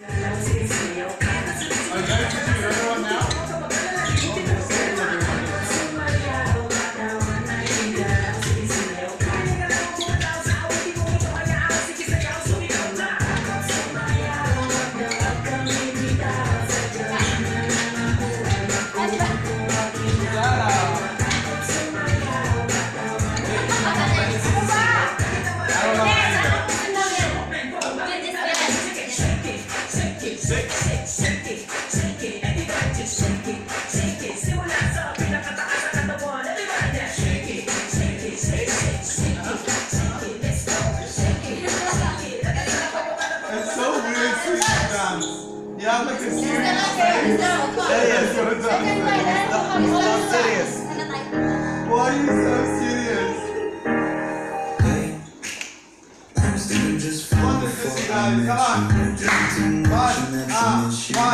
You have like a serious face. He's not serious. Why are you so serious? What is this, guys? Come on.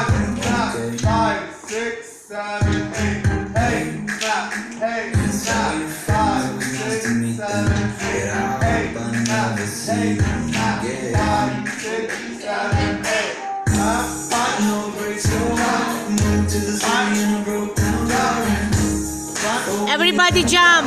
5, 6, 7, 8. Hey, snap. Hey, snap. 5, 6, 7, 8. Hey, snap. Hey, snap. 5, 6, 7, 8. Everybody jump!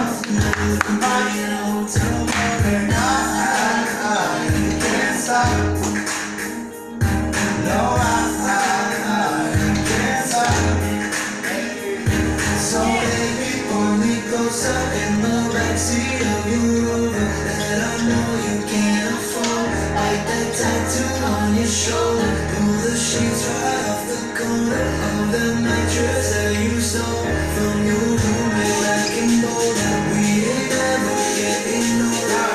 So baby, pull me closer in the backseat of your Rover that I know you can't afford. Like that tattoo on your shoulder, pull the sheets right off the corner of the mattress that you stole from your roommate back in Boulder. We ain't never getting older.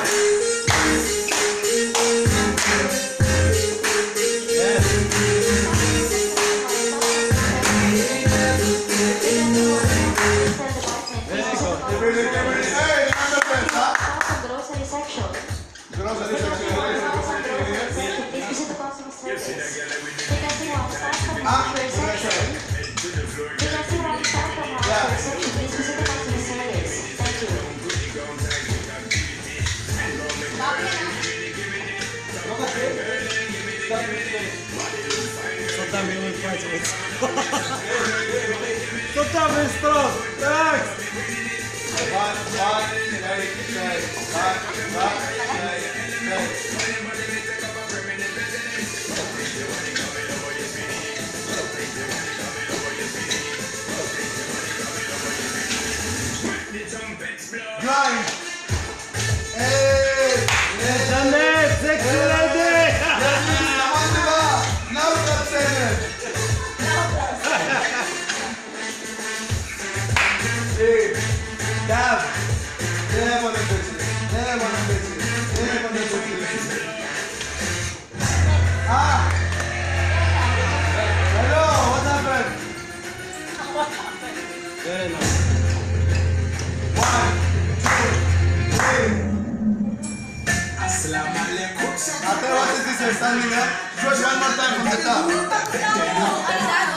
Co tam wystro? Tak! 2, Grind! Hey! Janet, sexy lady! Now stop saying it! Hey! Dab! Dab on the bitches! Dab on the bitches! Dab on the bitches! Ah! Hello! What happened? What happened? Very nice. 1, 2, 3. Assalamu alaikum. After what is this? You're standing up? Push one more time from the top.